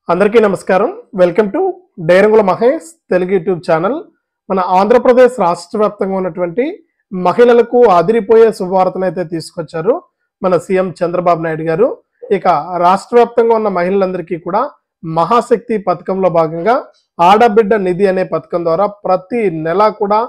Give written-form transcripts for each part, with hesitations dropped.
అందరికీ నమస్కారం. Welcome to Dairangula Mahesh Telugu YouTube channel. మన ఆంధ్రప్రదేశ్ రాష్ట్ర వ్యాప్తంగా ఉన్నటువంటి మహిళలకు అదిరిపోయే శుభవార్తను అయితే తీసుకొచ్చారు మన సీఎం చంద్రబాబు నాయుడు గారు. ఇక రాష్ట్ర వ్యాప్తంగా ఉన్న మహిళలందరికీ కూడా మహాశక్తి పథకంలో భాగంగా ఆడబిడ్డ నిధి అనే పథకం ద్వారా ప్రతి నెల కూడా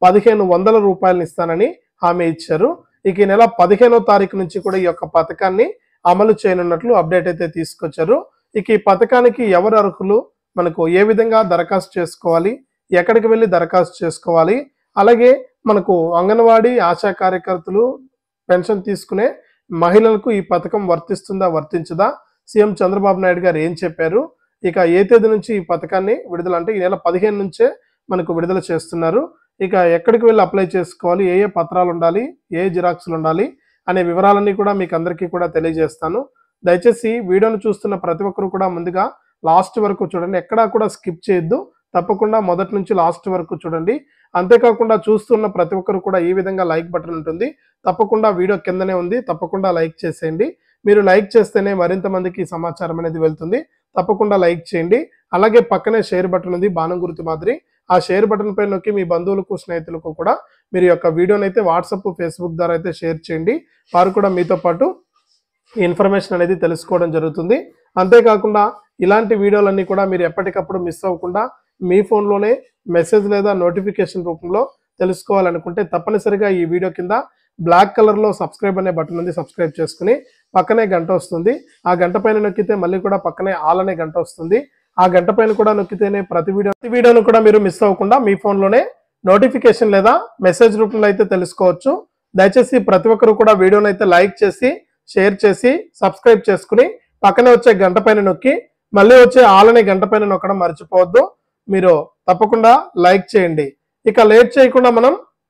1500 రూపాయలను ఇస్తానని హామీ ఇచ్చారు. ఇక ఈ నెల 15వ తారీఖు నుంచి కూడా ఈ యొక్క పథకాన్ని అమలు చేయనున్నట్లు అప్డేట్ అయితే తీసుకొచ్చారు. ఇక ఈ పథకానికి ఎవరు అర్హులు, మనకు ఏ విధంగా దరఖాస్తు చేసుకోవాలి, ఎక్కడికి వెళ్ళి దరఖాస్తు చేసుకోవాలి, అలాగే మనకు అంగన్వాడీ ఆశా కార్యకర్తలు పెన్షన్ తీసుకునే మహిళలకు ఈ పథకం వర్తిస్తుందా వర్తించదా, సీఎం చంద్రబాబు నాయుడు గారు ఏం చెప్పారు, ఇక ఏ తేదీ నుంచి ఈ పథకాన్ని విడుదల అంటే ఈ నెల 15 నుంచే మనకు విడుదల చేస్తున్నారు. ఇక ఎక్కడికి వెళ్ళి అప్లై చేసుకోవాలి, ఏ ఏ పత్రాలు ఉండాలి, ఏ జిరాక్స్లు ఉండాలి అనే వివరాలన్నీ కూడా మీకు అందరికీ కూడా తెలియజేస్తాను. దయచేసి వీడియోను చూస్తున్న ప్రతి ఒక్కరు కూడా ముందుగా లాస్ట్ వరకు చూడండి, ఎక్కడా కూడా స్కిప్ చేయొద్దు. తప్పకుండా మొదటి నుంచి లాస్ట్ వరకు చూడండి. అంతేకాకుండా చూస్తున్న ప్రతి ఒక్కరు కూడా ఈ విధంగా లైక్ బటన్ ఉంటుంది, తప్పకుండా వీడియో కిందనే ఉంది, తప్పకుండా లైక్ చేసేయండి. మీరు లైక్ చేస్తేనే మరింత మందికి సమాచారం అనేది వెళ్తుంది. తప్పకుండా లైక్ చేయండి. అలాగే పక్కనే షేర్ బటన్ ఉంది బాణం గుర్తు మాదిరి, ఆ షేర్ బటన్ పై నొక్కి మీ బంధువులకు స్నేహితులకు కూడా మీరు యొక్క వీడియోని అయితే వాట్సాప్ ఫేస్బుక్ ద్వారా అయితే షేర్ చేయండి. వారు కూడా మీతో పాటు ఇన్ఫర్మేషన్ అనేది తెలుసుకోవడం జరుగుతుంది. అంతేకాకుండా ఇలాంటి వీడియోలన్నీ కూడా మీరు ఎప్పటికప్పుడు మిస్ అవ్వకుండా మీ ఫోన్లోనే మెసేజ్ లేదా నోటిఫికేషన్ రూపంలో తెలుసుకోవాలనుకుంటే తప్పనిసరిగా ఈ వీడియో కింద బ్లాక్ కలర్లో సబ్స్క్రైబ్ అనే బటన్ ఉంది, సబ్స్క్రైబ్ చేసుకుని పక్కనే గంట వస్తుంది, ఆ గంట పైన నొక్కితే మళ్ళీ కూడా పక్కనే ఆల్ అనే గంట వస్తుంది. ఆ గంట పైన కూడా నొక్కితేనే ప్రతి వీడియోను కూడా మీరు మిస్ అవ్వకుండా మీ ఫోన్లోనే నోటిఫికేషన్ లేదా మెసేజ్ రూపంలో అయితే తెలుసుకోవచ్చు. దయచేసి ప్రతి ఒక్కరు కూడా వీడియోని అయితే లైక్ చేసి షేర్ చేసి సబ్స్క్రైబ్ చేసుకుని పక్కనే వచ్చే గంట పైన నొక్కి మళ్ళీ వచ్చే ఆల్ అనే గంట పైన నొక్కడం మర్చిపోవద్దు. మీరు తప్పకుండా లైక్ చేయండి. ఇక లేట్ చేయకుండా మనం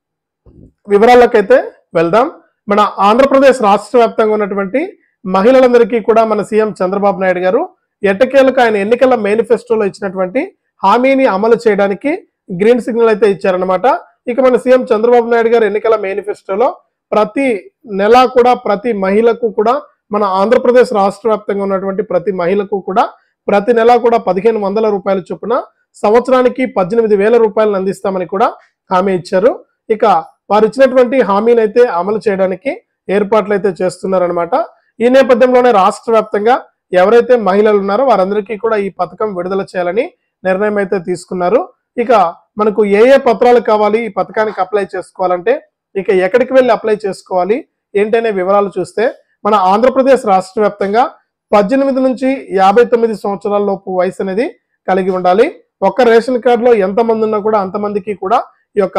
వివరాలకైతే వెళ్దాం. మన ఆంధ్రప్రదేశ్ రాష్ట్ర వ్యాప్తంగా ఉన్నటువంటి మహిళలందరికీ కూడా మన సీఎం చంద్రబాబు నాయుడు గారు ఎట్టకేలకు ఆయన ఎన్నికల మేనిఫెస్టోలో ఇచ్చినటువంటి హామీని అమలు చేయడానికి గ్రీన్ సిగ్నల్ అయితే ఇచ్చారనమాట. ఇక మన సీఎం చంద్రబాబు నాయుడు గారు ఎన్నికల మేనిఫెస్టోలో ప్రతి నెల కూడా ప్రతి మహిళకు కూడా మన ఆంధ్రప్రదేశ్ రాష్ట్ర వ్యాప్తంగా ఉన్నటువంటి ప్రతి మహిళకు కూడా ప్రతి నెల కూడా 1500 రూపాయల చొప్పున సంవత్సరానికి 18,000 రూపాయలను అందిస్తామని కూడా హామీ ఇచ్చారు. ఇక వారు ఇచ్చినటువంటి హామీని అయితే అమలు చేయడానికి ఏర్పాట్లు అయితే చేస్తున్నారనమాట. ఈ నేపథ్యంలోనే రాష్ట్ర వ్యాప్తంగా ఎవరైతే మహిళలు ఉన్నారో వారందరికీ కూడా ఈ పథకం విడుదల చేయాలని నిర్ణయం అయితే తీసుకున్నారు. ఇక మనకు ఏ ఏ పత్రాలు కావాలి ఈ పథకానికి అప్లై చేసుకోవాలంటే, ఇక ఎక్కడికి వెళ్ళి అప్లై చేసుకోవాలి ఏంటనే వివరాలు చూస్తే, మన ఆంధ్రప్రదేశ్ రాష్ట్ర వ్యాప్తంగా 18 నుంచి 59 సంవత్సరాల లోపు వయసు అనేది కలిగి ఉండాలి. ఒక్క రేషన్ కార్డులో ఎంతమంది ఉన్నా కూడా అంతమందికి కూడా ఈ యొక్క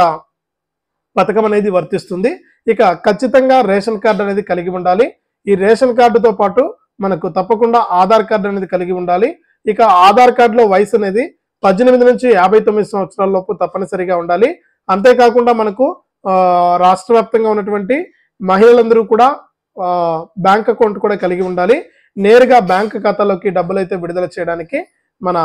పథకం అనేది వర్తిస్తుంది. ఇక ఖచ్చితంగా రేషన్ కార్డు అనేది కలిగి ఉండాలి. ఈ రేషన్ కార్డుతో పాటు మనకు తప్పకుండా ఆధార్ కార్డు అనేది కలిగి ఉండాలి. ఇక ఆధార్ కార్డులో వయసు అనేది 18 నుంచి 59 సంవత్సరాల లోపు తప్పనిసరిగా ఉండాలి. అంతేకాకుండా మనకు రాష్ట్ర వ్యాప్తంగా ఉన్నటువంటి మహిళలందరూ కూడా బ్యాంక్ అకౌంట్ కూడా కలిగి ఉండాలి. నేరుగా బ్యాంక్ ఖాతాలోకి డబ్బులు అయితే విడుదల చేయడానికి మన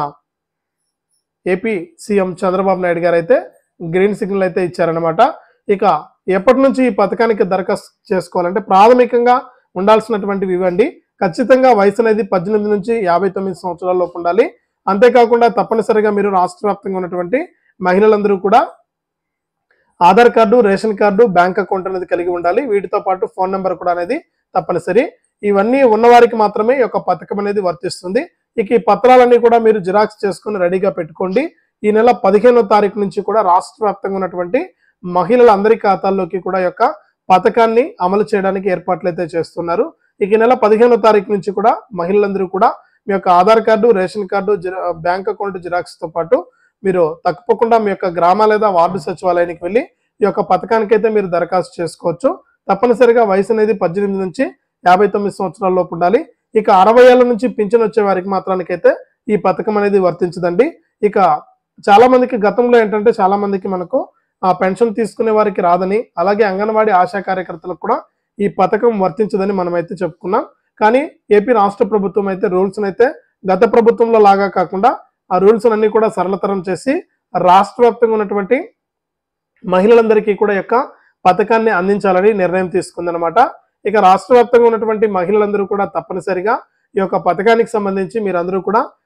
ఏపీ సీఎం చంద్రబాబు నాయుడు గారు అయితే గ్రీన్ సిగ్నల్ అయితే ఇచ్చారనమాట. ఇక ఎప్పటి నుంచి ఈ పథకానికి దరఖాస్తు చేసుకోవాలంటే ప్రాథమికంగా ఉండాల్సినటువంటివి ఇవ్వండి. ఖచ్చితంగా వయసు అనేది 18 నుంచి 59 సంవత్సరాల లోపు ఉండాలి. అంతేకాకుండా తప్పనిసరిగా మీరు రాష్ట్ర వ్యాప్తంగా ఉన్నటువంటి మహిళలందరూ కూడా Aadhaar card, ration card, bank account అనేది కలిగి ఉండాలి. వీటితో పాటు ఫోన్ నెంబర్ కూడా అనేది తప్పనిసరి. ఇవన్నీ ఉన్నవారికి మాత్రమే ఈ యొక్క పథకం అనేది వర్తిస్తుంది. ఇక ఈ పత్రాలన్నీ కూడా మీరు జిరాక్స్ చేసుకుని రెడీగా పెట్టుకోండి. ఈ నెల 15వ తారీఖు నుంచి కూడా రాష్ట్ర వ్యాప్తంగా ఉన్నటువంటి మహిళలందరి ఖాతాల్లోకి కూడా ఈ యొక్క పథకాన్ని అమలు చేయడానికి ఏర్పాట్లు అయితే చేస్తున్నారు. ఇక ఈ నెల 15వ తారీఖు నుంచి కూడా మహిళలందరూ కూడా మీ యొక్క Aadhaar card, ration card, bank account xerox తో పాటు మీరు తప్పకుండా మీ యొక్క గ్రామ లేదా వార్డు సచివాలయానికి వెళ్ళి ఈ యొక్క పథకానికి అయితే మీరు దరఖాస్తు చేసుకోవచ్చు. తప్పనిసరిగా వయసు అనేది 18 నుంచి 59 సంవత్సరాల లోపు ఉండాలి. ఇక 60 ఏళ్ల నుంచి పింఛన్ వచ్చే వారికి మాత్రానికైతే ఈ పథకం అనేది వర్తించదండి. ఇక చాలా మందికి గతంలో ఏంటంటే చాలా మందికి మనకు పెన్షన్ తీసుకునే వారికి రాదని, అలాగే అంగన్వాడీ ఆశా కార్యకర్తలకు కూడా ఈ పథకం వర్తించదని మనమైతే చెప్పుకున్నాం. కానీ ఏపీ రాష్ట్ర ప్రభుత్వం అయితే రూల్స్ అయితే గత ప్రభుత్వంలో లాగా కాకుండా ఆ రూల్స్ అన్ని కూడా సరళతరం చేసి రాష్ట్ర వ్యాప్తంగా ఉన్నటువంటి మహిళలందరికీ కూడా యొక్క పథకాన్ని అందించాలని నిర్ణయం తీసుకుందనమాట. ఇక రాష్ట్ర వ్యాప్తంగా ఉన్నటువంటి మహిళలందరూ కూడా తప్పనిసరిగా ఈ యొక్క పథకానికి సంబంధించి మీరందరూ కూడా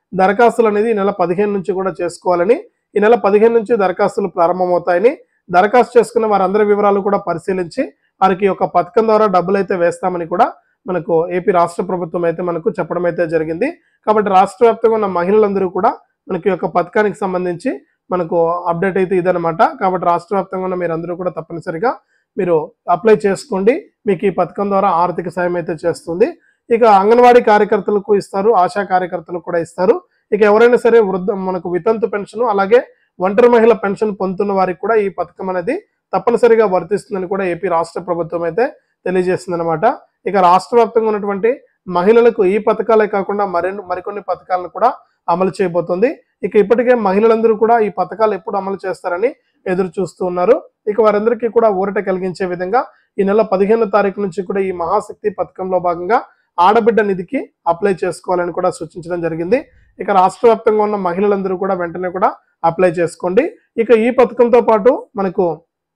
దరఖాస్తులు అనేది ఈ నెల 15 నుంచి కూడా చేసుకోవాలని, ఈ నెల 15 నుంచి దరఖాస్తులు ప్రారంభమవుతాయని, దరఖాస్తు చేసుకున్న వారందరి వివరాలు కూడా పరిశీలించి వారికి ఒక పథకం ద్వారా డబ్బులు అయితే వేస్తామని కూడా మనకు ఏపీ రాష్ట్ర ప్రభుత్వం అయితే మనకు చెప్పడం అయితే జరిగింది. కాబట్టి రాష్ట్ర వ్యాప్తంగా ఉన్న మహిళలందరూ కూడా మనకి యొక్క పథకానికి సంబంధించి మనకు అప్డేట్ అయితే ఇదనమాట. కాబట్టి రాష్ట్ర వ్యాప్తంగా ఉన్న మీరందరూ కూడా తప్పనిసరిగా మీరు అప్లై చేసుకోండి. మీకు ఈ పథకం ద్వారా ఆర్థిక సాయం అయితే చేస్తుంది. ఇక అంగన్వాడీ కార్యకర్తలకు ఇస్తారు, ఆశా కార్యకర్తలకు కూడా ఇస్తారు. ఇక ఎవరైనా సరే మనకు వితంతు పెన్షన్ అలాగే ఒంటరి మహిళ పెన్షన్ పొందుతున్న వారికి కూడా ఈ పథకం అనేది తప్పనిసరిగా వర్తిస్తుందని కూడా ఏపీ రాష్ట్ర ప్రభుత్వం అయితే తెలియజేస్తుంది అనమాట. ఇక రాష్ట్ర వ్యాప్తంగా ఉన్నటువంటి మహిళలకు ఈ పథకాలే కాకుండా మరికొన్ని పథకాలను కూడా అమలు చేయబోతుంది. ఇక ఇప్పటికే మహిళలందరూ కూడా ఈ పథకాలు ఎప్పుడు అమలు చేస్తారని ఎదురు చూస్తూ ఉన్నారు. ఇక వారందరికీ కూడా ఊరట కలిగించే విధంగా ఈ నెల 15వ తారీఖు నుంచి కూడా ఈ మహాశక్తి పథకంలో భాగంగా ఆడబిడ్డ నిధికి అప్లై చేసుకోవాలని కూడా సూచించడం జరిగింది. ఇక రాష్ట్ర వ్యాప్తంగా ఉన్న మహిళలందరూ కూడా వెంటనే కూడా అప్లై చేసుకోండి. ఇక ఈ పథకంతో పాటు మనకు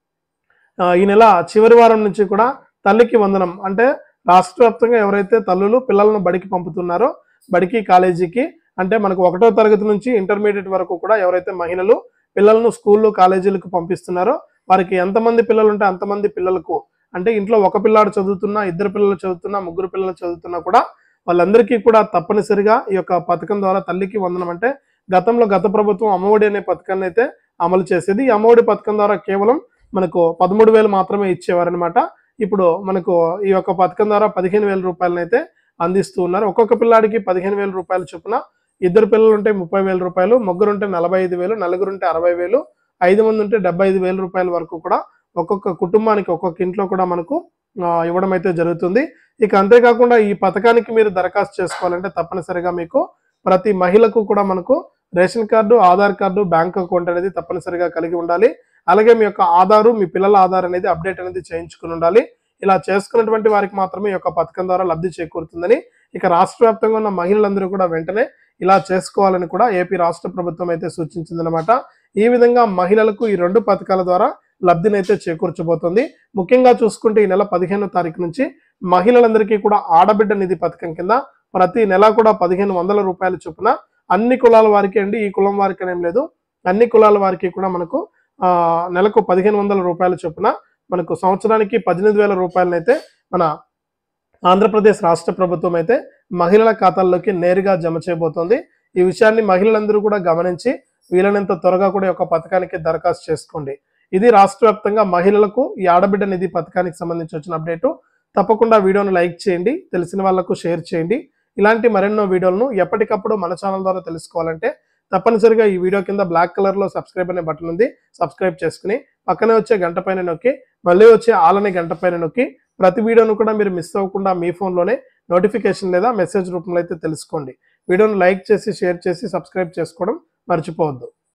ఈ నెల చివరి వారం నుంచి కూడా తల్లికి వందనం అంటే రాష్ట్ర వ్యాప్తంగా ఎవరైతే తల్లులు పిల్లలను బడికి పంపుతున్నారో బడికి కాలేజీకి అంటే మనకు 1వ తరగతి నుంచి ఇంటర్మీడియట్ వరకు కూడా ఎవరైతే మహిళలు పిల్లలను స్కూళ్ళు కాలేజీలకు పంపిస్తున్నారో వారికి ఎంతమంది పిల్లలు ఉంటే అంతమంది పిల్లలకు అంటే ఇంట్లో ఒక పిల్లాడు చదువుతున్నా, 2 పిల్లలు చదువుతున్నా, 3 పిల్లలు చదువుతున్నా కూడా వాళ్ళందరికీ కూడా తప్పనిసరిగా ఈ యొక్క పథకం ద్వారా తల్లికి వందనం అంటే గతంలో గత ప్రభుత్వం అమ్మఒడి అనే పథకాన్ని అయితే అమలు చేసేది. ఈ అమ్మఒడి పథకం ద్వారా కేవలం మనకు 13,000 మాత్రమే ఇచ్చేవారనమాట. ఇప్పుడు మనకు ఈ యొక్క పథకం ద్వారా 15,000 రూపాయలను అయితే అందిస్తూ ఉన్నారు. ఒక్కొక్క పిల్లాడికి 15,000 రూపాయల చొప్పున, 2 పిల్లలు ఉంటే 30,000 రూపాయలు, ముగ్గురు ఉంటే 45,000, నలుగురు ఉంటే 60,000, 5 మంది ఉంటే 75,000 రూపాయల వరకు కూడా ఒక్కొక్క కుటుంబానికి ఒక్కొక్క ఇంట్లో కూడా మనకు ఇవ్వడం అయితే జరుగుతుంది. ఇక అంతేకాకుండా ఈ పథకానికి మీరు దరఖాస్తు చేసుకోవాలంటే తప్పనిసరిగా మీకు ప్రతి మహిళకు కూడా మనకు ration card, Aadhaar card, bank account అనేది తప్పనిసరిగా కలిగి ఉండాలి. అలాగే మీ యొక్క ఆధారు, మీ పిల్లల ఆధార్ అనేది అప్డేట్ అనేది చేయించుకుని ఉండాలి. ఇలా చేసుకున్నటువంటి వారికి మాత్రమే ఈ యొక్క పథకం ద్వారా లబ్ధి చేకూరుతుందని ఇక రాష్ట్ర వ్యాప్తంగా ఉన్న మహిళలందరూ కూడా వెంటనే ఇలా చేసుకోవాలని కూడా ఏపీ రాష్ట్ర ప్రభుత్వం అయితే సూచించిందనమాట. ఈ విధంగా మహిళలకు ఈ 2 పథకాల ద్వారా లబ్ధినైతే చేకూర్చబోతుంది. ముఖ్యంగా చూసుకుంటే ఈ నెల 15వ తారీఖు నుంచి మహిళలందరికీ కూడా ఆడబిడ్డ నిధి పథకం కింద ప్రతి నెల కూడా 1,500 రూపాయల చొప్పున అన్ని కులాల వారికి అండి, ఈ కులం వారికి అనేం లేదు, అన్ని కులాల వారికి కూడా మనకు నెలకు 1,500 రూపాయల చొప్పున మనకు సంవత్సరానికి 18,000 రూపాయలనైతే మన ఆంధ్రప్రదేశ్ రాష్ట్ర ప్రభుత్వం అయితే మహిళల ఖాతాల్లోకి నేరుగా జమ చేయబోతోంది. ఈ విషయాన్ని మహిళలందరూ కూడా గమనించి వీలైనంత త్వరగా కూడా ఈ యొక్క పథకానికి దరఖాస్తు చేసుకోండి. ఇది రాష్ట్ర వ్యాప్తంగా మహిళలకు ఈ ఆడబిడ్డ నిధి పథకానికి సంబంధించి వచ్చిన అప్డేటు. తప్పకుండా వీడియోను లైక్ చేయండి, తెలిసిన వాళ్ళకు షేర్ చేయండి. ఇలాంటి మరెన్నో వీడియోలను ఎప్పటికప్పుడు మన ఛానల్ ద్వారా తెలుసుకోవాలంటే తప్పనిసరిగా ఈ వీడియో కింద బ్లాక్ కలర్ లో సబ్స్క్రైబ్ అనే బటన్ ఉంది, సబ్స్క్రైబ్ చేసుకుని పక్కనే వచ్చే గంట పైన నొక్కి మళ్ళీ వచ్చే ఆల్ అనే గంట పైన నొక్కి ప్రతి వీడియోను కూడా మీరు మిస్ అవ్వకుండా మీ ఫోన్లోనే నోటిఫికేషన్ లేదా మెసేజ్ రూపంలో అయితే తెలుసుకోండి. వీడియోను లైక్ చేసి షేర్ చేసి సబ్స్క్రైబ్ చేసుకోవడం మర్చిపోవద్దు.